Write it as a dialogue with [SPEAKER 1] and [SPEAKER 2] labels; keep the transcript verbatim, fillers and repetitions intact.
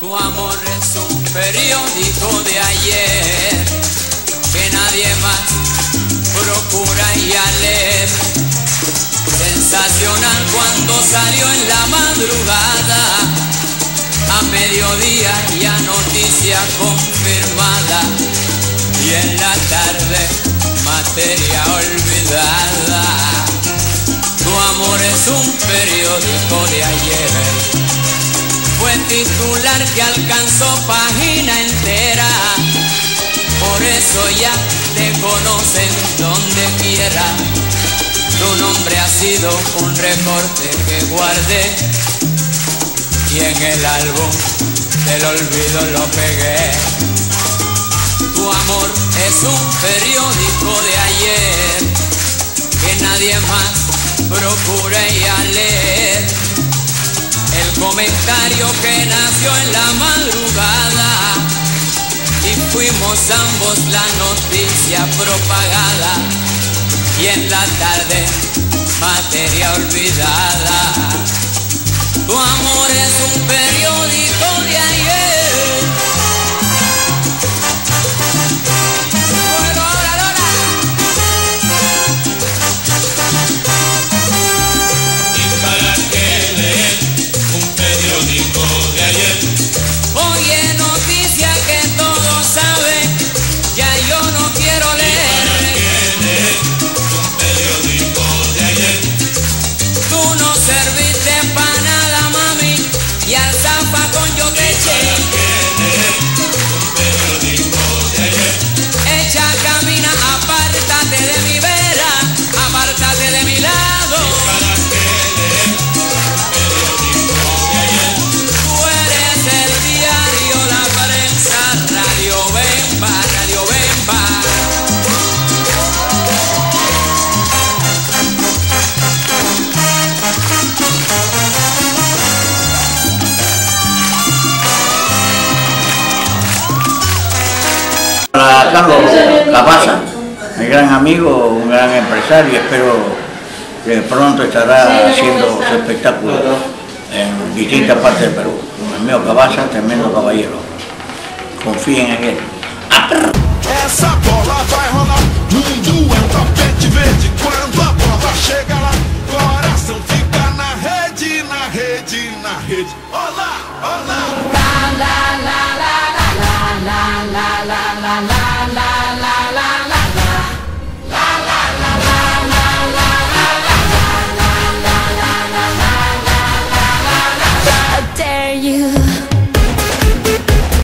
[SPEAKER 1] Tu amor es un periódico de ayer que nadie más procura ya leer. Sensacional cuando salió en la madrugada, a mediodía ya noticia confirmada, y en la tarde materia olvidada. Tu amor es un periódico de ayer, fue titular que alcanzó página entera, por eso ya te conocen donde quiera. Tu nombre ha sido un recorte que guardé y en el álbum del olvido lo pegué. Tu amor es un periódico de ayer que nadie más procure ya leer. El comentario que nació en la madrugada y fuimos ambos la noticia propagada, y en la tarde materia olvidada. Tu amor es un periódico de ayer. Bueno, ahora, ahora.
[SPEAKER 2] ¿Y para qué leer un periódico de ayer?
[SPEAKER 1] Oye, noticia que todos saben, ya yo no quiero leer. Y al zafacón yo te eché.
[SPEAKER 2] Un periódico de ayer.
[SPEAKER 1] Echa, camina, apártate de mi vera, apártate de mi lado.
[SPEAKER 2] ¿Para qué leer un periódico de ayer?
[SPEAKER 1] Tú eres el diario, la prensa, Radio Bemba, Radio Bemba.
[SPEAKER 3] Para Carlos Cabaza, mi gran amigo, un gran empresario, espero que pronto estará haciendo su espectáculo en distintas partes del Perú. El mío Cabaza, tremendo caballero. Confíen en él.
[SPEAKER 4] Essa bola vai rolar, mundo é um tapete verde. Quando a bola chega lá, coração fica na rede, na rede, na rede. Olá, olá. La la la la la la la la la la la la la la la.
[SPEAKER 5] You